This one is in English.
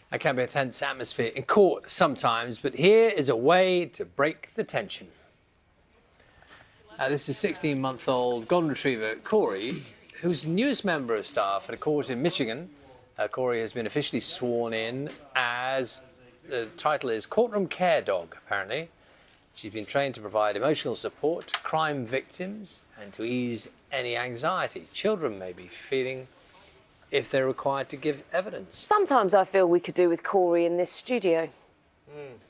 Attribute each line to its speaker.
Speaker 1: It can be a tense atmosphere in court sometimes, but here is a way to break the tension. This is 16-month-old golden retriever Corey, who's the newest member of staff at a court in Michigan. Corey has been officially sworn in as, the title is Courtroom Care Dog, apparently. She's been trained to provide emotional support to crime victims and to ease any anxiety children may be feeling if they're required to give evidence.
Speaker 2: Sometimes I feel we could do with Corey in this studio.